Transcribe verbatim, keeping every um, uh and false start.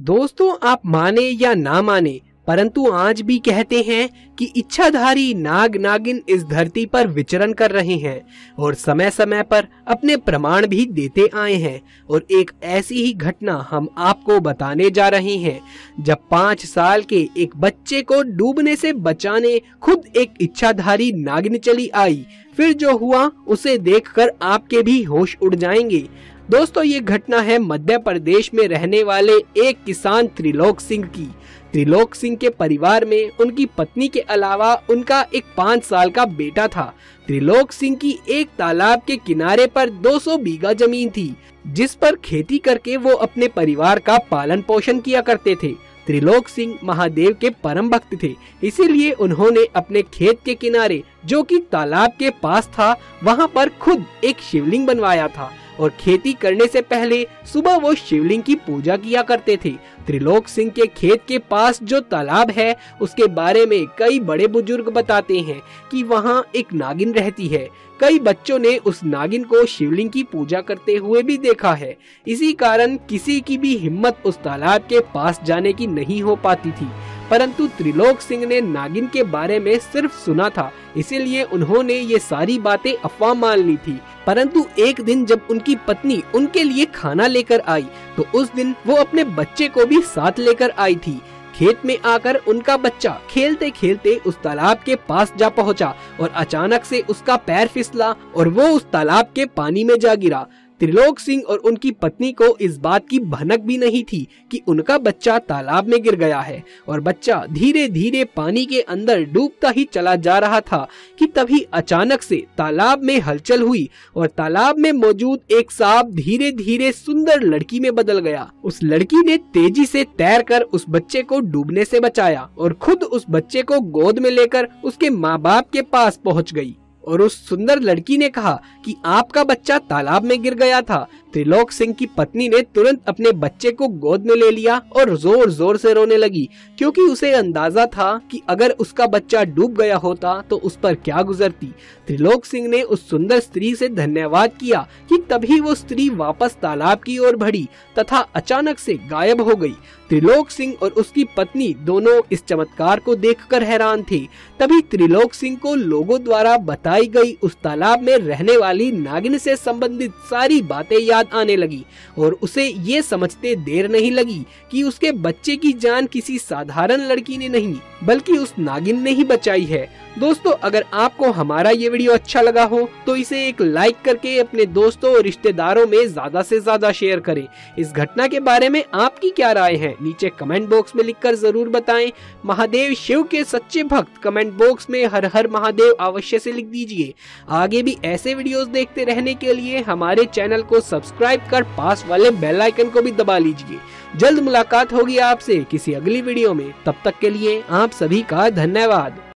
दोस्तों, आप माने या ना माने, परंतु आज भी कहते हैं कि इच्छाधारी नाग नागिन इस धरती पर विचरण कर रहे हैं और समय समय पर अपने प्रमाण भी देते आए हैं। और एक ऐसी ही घटना हम आपको बताने जा रहे हैं, जब पाँच साल के एक बच्चे को डूबने से बचाने खुद एक इच्छाधारी नागिन चली आई। फिर जो हुआ उसे देखकर आपके भी होश उड़ जाएंगे। दोस्तों, ये घटना है मध्य प्रदेश में रहने वाले एक किसान त्रिलोक सिंह की। त्रिलोक सिंह के परिवार में उनकी पत्नी के अलावा उनका एक पाँच साल का बेटा था। त्रिलोक सिंह की एक तालाब के किनारे पर दो सौ बीघा जमीन थी, जिस पर खेती करके वो अपने परिवार का पालन पोषण किया करते थे। त्रिलोक सिंह महादेव के परम भक्त थे, इसीलिए उन्होंने अपने खेत के किनारे, जो कि तालाब के पास था, वहां पर खुद एक शिवलिंग बनवाया था और खेती करने से पहले सुबह वो शिवलिंग की पूजा किया करते थे। त्रिलोक सिंह के खेत के पास जो तालाब है, उसके बारे में कई बड़े बुजुर्ग बताते हैं कि वहाँ एक नागिन रहती है। कई बच्चों ने उस नागिन को शिवलिंग की पूजा करते हुए भी देखा है। इसी कारण किसी की भी हिम्मत उस तालाब के पास जाने की नहीं हो पाती थी। परंतु त्रिलोक सिंह ने नागिन के बारे में सिर्फ सुना था, इसीलिए उन्होंने ये सारी बातें अफवाह मान ली थी। परंतु एक दिन जब उनकी पत्नी उनके लिए खाना लेकर आई, तो उस दिन वो अपने बच्चे को भी साथ लेकर आई थी। खेत में आकर उनका बच्चा खेलते खेलते उस तालाब के पास जा पहुंचा और अचानक से उसका पैर फिसला और वो उस तालाब के पानी में जा गिरा। त्रिलोक सिंह और उनकी पत्नी को इस बात की भनक भी नहीं थी कि उनका बच्चा तालाब में गिर गया है और बच्चा धीरे धीरे पानी के अंदर डूबता ही चला जा रहा था कि तभी अचानक से तालाब में हलचल हुई और तालाब में मौजूद एक सांप धीरे धीरे सुंदर लड़की में बदल गया। उस लड़की ने तेजी से तैरकर उस बच्चे को डूबने से बचाया और खुद उस बच्चे को गोद में लेकर उसके माँ बाप के पास पहुँच गई और उस सुंदर लड़की ने कहा कि आपका बच्चा तालाब में गिर गया था। त्रिलोक सिंह की पत्नी ने तुरंत अपने बच्चे को गोद में ले लिया और जोर जोर से रोने लगी, क्योंकि उसे अंदाजा था कि अगर उसका बच्चा डूब गया होता तो उस पर क्या गुजरती। त्रिलोक सिंह ने उस सुंदर स्त्री से धन्यवाद किया कि तभी वो स्त्री वापस तालाब की ओर बढ़ी तथा अचानक से गायब हो गई। त्रिलोक सिंह और उसकी पत्नी दोनों इस चमत्कार को देखकर हैरान थे। तभी त्रिलोक सिंह को लोगों द्वारा बताई गई उस तालाब में रहने वाली नागिन से संबंधित सारी बातें याद आने लगी और उसे ये समझते देर नहीं लगी कि उसके बच्चे की जान किसी साधारण लड़की ने नहीं बल्कि उस नागिन ने ही बचाई है। दोस्तों, अगर आपको हमारा ये वीडियो अच्छा लगा हो तो इसे एक लाइक करके अपने दोस्तों और रिश्तेदारों में ज्यादा से ज्यादा शेयर करें। इस घटना के बारे में आपकी क्या राय है, नीचे कमेंट बॉक्स में लिखकर जरूर बताएं। महादेव शिव के सच्चे भक्त कमेंट बॉक्स में हर हर महादेव अवश्य से लिख दीजिए। आगे भी ऐसे वीडियोस देखते रहने के लिए हमारे चैनल को सब्सक्राइब कर पास वाले बेल आइकन को भी दबा लीजिए। जल्द मुलाकात होगी आपसे किसी अगली वीडियो में। तब तक के लिए आप सभी का धन्यवाद।